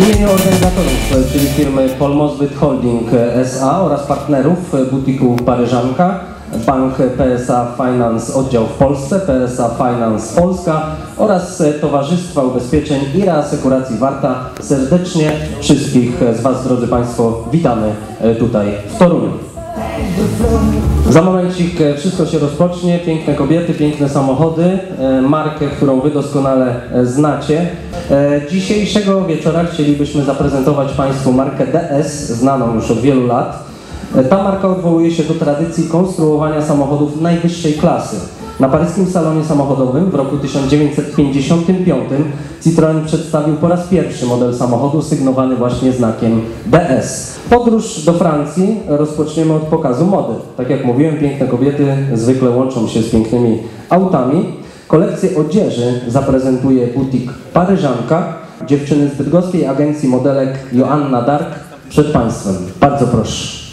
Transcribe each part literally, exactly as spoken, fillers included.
W imieniu organizatorów, czyli firmy Polmozbyt Holding S A oraz partnerów butiku Paryżanka, Bank P S A Finance Oddział w Polsce, P S A Finance Polska oraz Towarzystwa Ubezpieczeń i Reasekuracji Warta, serdecznie wszystkich z Was, drodzy Państwo, witamy tutaj w Toruniu. Za momencik wszystko się rozpocznie, piękne kobiety, piękne samochody, markę, którą Wy doskonale znacie. Dzisiejszego wieczora chcielibyśmy zaprezentować Państwu markę D S, znaną już od wielu lat. Ta marka odwołuje się do tradycji konstruowania samochodów najwyższej klasy. Na paryskim salonie samochodowym w roku tysiąc dziewięćset pięćdziesiątym piątym Citroën przedstawił po raz pierwszy model samochodu sygnowany właśnie znakiem D S. Podróż do Francji rozpoczniemy od pokazu mody. Tak jak mówiłem, piękne kobiety zwykle łączą się z pięknymi autami. Kolekcję odzieży zaprezentuje butik Paryżanka. Dziewczyny z bydgoskiej agencji modelek Joanna Dark przed Państwem. Bardzo proszę.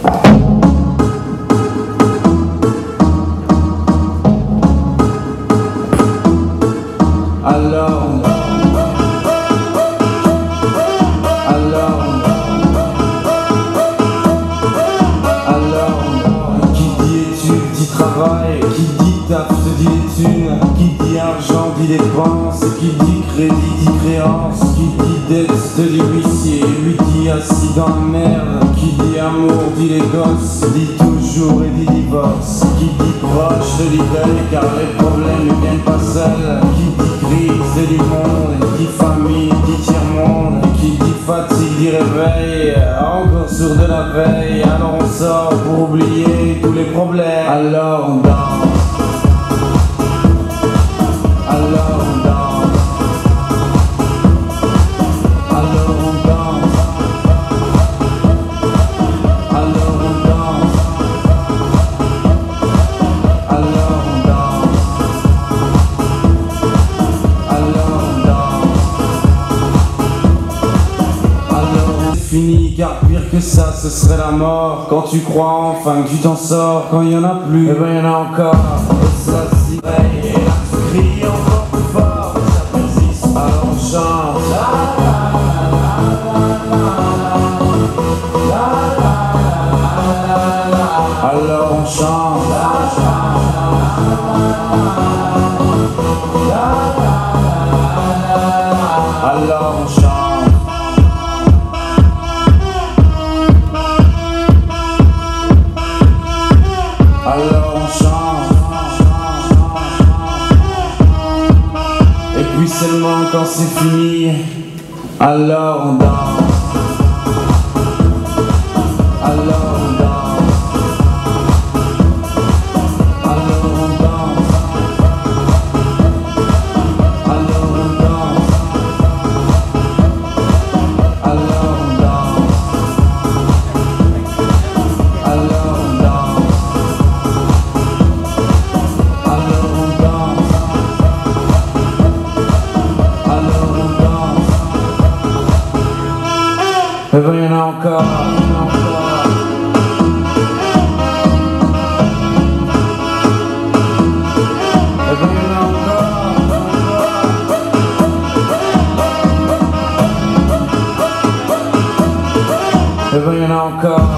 Alors, alors, alors, qui dit études dit travail, qui dit taf te dit les thunes, qui dit argent dit dépenses, qui dit crédit dit créance, qui dit dette te dit huissier, lui dit assis dans la merde, qui dit amour dit les gosses, dit toujours et dit divorce, qui dit proche te dit deuil car les problèmes ne viennent pas seuls, qui dit crise dit monde, dit famille dit tiers-monde, qui dit fatigue dit réveil, encore sourd de la veille, alors on sort pour oublier tous les problèmes, alors on danse, alors on danse, alors on danse, alors on danse, alors on danse, alors on danse, alors on fini car pire que ça ce serait la mort. Quand tu crois enfin que tu t'en sors, quand il y en a plus, et ben il y en a encore. Et ça s'y réveille, et là tu cries encore plus fort, ça persiste, alors on chante. Alors on chante. Alors on chante. Alors on chante. Et puis seulement quand c'est fini, alors on danse. Alors on danse. Alors on danse. Alors on danse. Alors on danse. Alors on danse. Alors on danse. Alors on danse. Et ben il y en a encore. Et ben il y en a encore.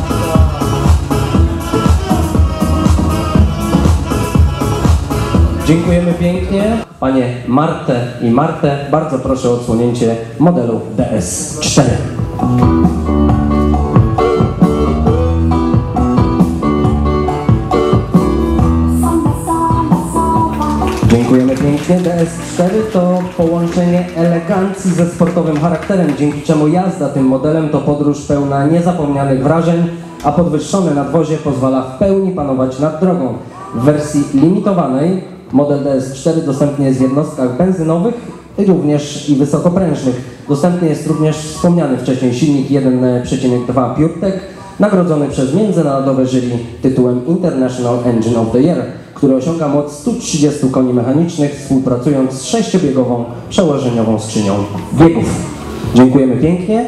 Dziękujemy pięknie. Panie Martę i Martę, bardzo proszę o odsłonięcie modelu D S cztery. Dziękujemy pięknie. D S cztery to połączenie elegancji ze sportowym charakterem, dzięki czemu jazda tym modelem to podróż pełna niezapomnianych wrażeń, a podwyższone nadwozie pozwala w pełni panować nad drogą. W wersji limitowanej model D S cztery dostępny jest w jednostkach benzynowych i również i wysokoprężnych. Dostępny jest również wspomniany wcześniej silnik jeden przecinek dwa PureTech, nagrodzony przez międzynarodowe jury tytułem International Engine of the Year, który osiąga moc stu trzydziestu koni mechanicznych, współpracując z sześciobiegową przełożeniową skrzynią biegów. Dziękujemy pięknie.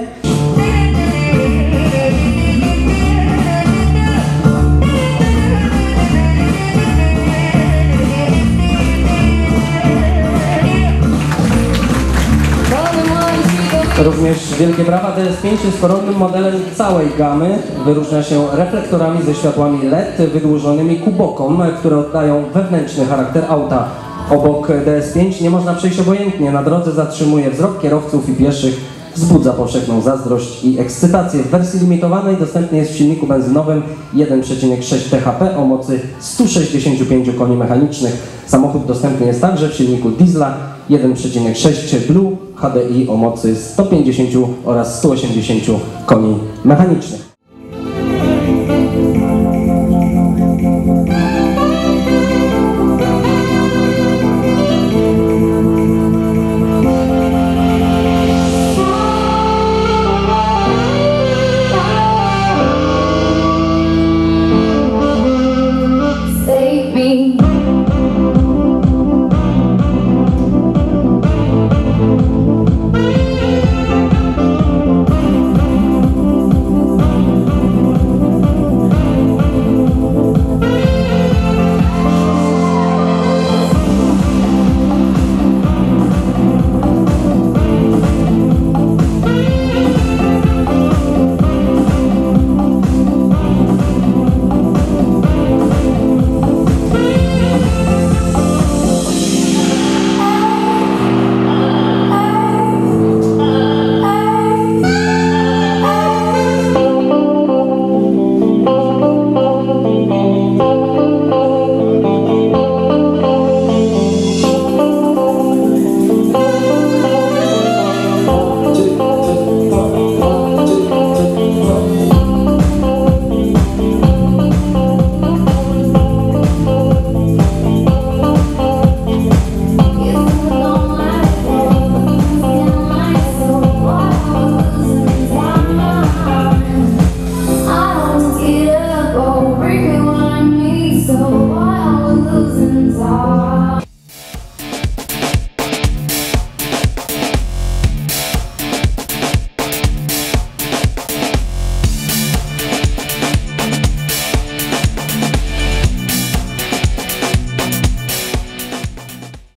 Również Również wielkie brawa. D S pięć jest koronnym modelem całej gamy. Wyróżnia się reflektorami ze światłami L E D wydłużonymi ku bokom, które oddają wewnętrzny charakter auta. Obok D S pięć nie można przejść obojętnie. Na drodze zatrzymuje wzrok kierowców i pieszych. Wzbudza powszechną zazdrość i ekscytację. W wersji limitowanej dostępny jest w silniku benzynowym jeden przecinek sześć T H P o mocy stu sześćdziesięciu pięciu koni mechanicznych. Samochód dostępny jest także w silniku diesla jeden przecinek sześć Blue H D I o mocy stu pięćdziesięciu oraz stu osiemdziesięciu koni mechanicznych.